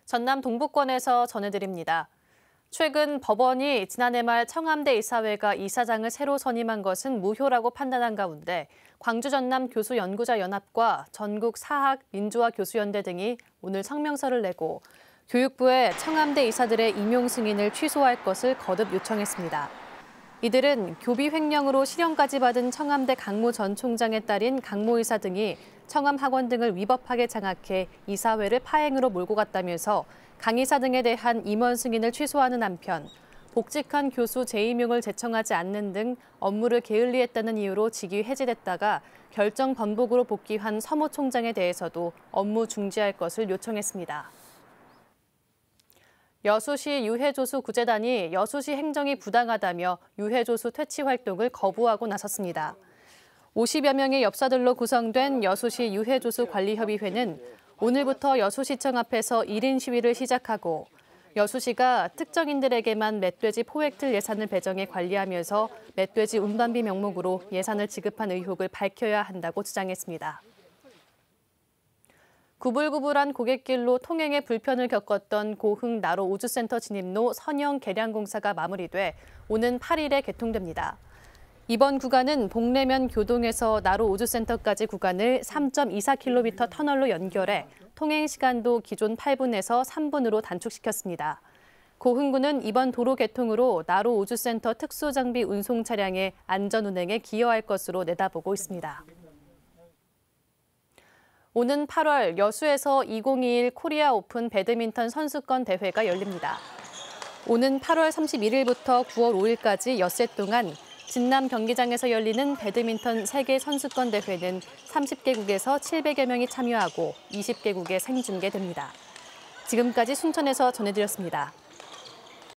전남 동부권에서 전해드립니다. 최근 법원이 지난해 말 청암대 이사회가 이사장을 새로 선임한 것은 무효라고 판단한 가운데 광주 전남 교수연구자연합과 전국 사학 민주화 교수연대 등이 오늘 성명서를 내고 교육부에 청암대 이사들의 임용 승인을 취소할 것을 거듭 요청했습니다. 이들은 교비 횡령으로 실형까지 받은 청암대 강모 전 총장의 딸인 강모 이사 등이 청암학원 등을 위법하게 장악해 이사회를 파행으로 몰고 갔다면서 강 이사 등에 대한 임원 승인을 취소하는 한편 복직한 교수 재임용을 제청하지 않는 등 업무를 게을리했다는 이유로 직위 해지됐다가 결정 번복으로 복귀한 서모 총장에 대해서도 업무 중지할 것을 요청했습니다. 여수시 유해조수 구제단이 여수시 행정이 부당하다며 유해조수 퇴치 활동을 거부하고 나섰습니다. 50여 명의 엽사들로 구성된 여수시 유해조수 관리협의회는 오늘부터 여수시청 앞에서 1인 시위를 시작하고 여수시가 특정인들에게만 멧돼지 포획틀 예산을 배정해 관리하면서 멧돼지 운반비 명목으로 예산을 지급한 의혹을 밝혀야 한다고 주장했습니다. 구불구불한 고갯길로 통행에 불편을 겪었던 고흥 나로 우주센터 진입로 선형 개량 공사가 마무리돼 오는 8일에 개통됩니다. 이번 구간은 복내면 교동에서 나로 우주센터까지 구간을 3.24km 터널로 연결해 통행 시간도 기존 8분에서 3분으로 단축시켰습니다. 고흥구는 이번 도로 개통으로 나로 우주센터 특수장비 운송 차량의 안전 운행에 기여할 것으로 내다보고 있습니다. 오는 8월 여수에서 2021 코리아 오픈 배드민턴 선수권 대회가 열립니다. 오는 8월 31일부터 9월 5일까지 엿새 동안 진남 경기장에서 열리는 배드민턴 세계 선수권 대회는 30개국에서 700여 명이 참여하고 20개국에 생중계됩니다. 지금까지 순천에서 전해드렸습니다.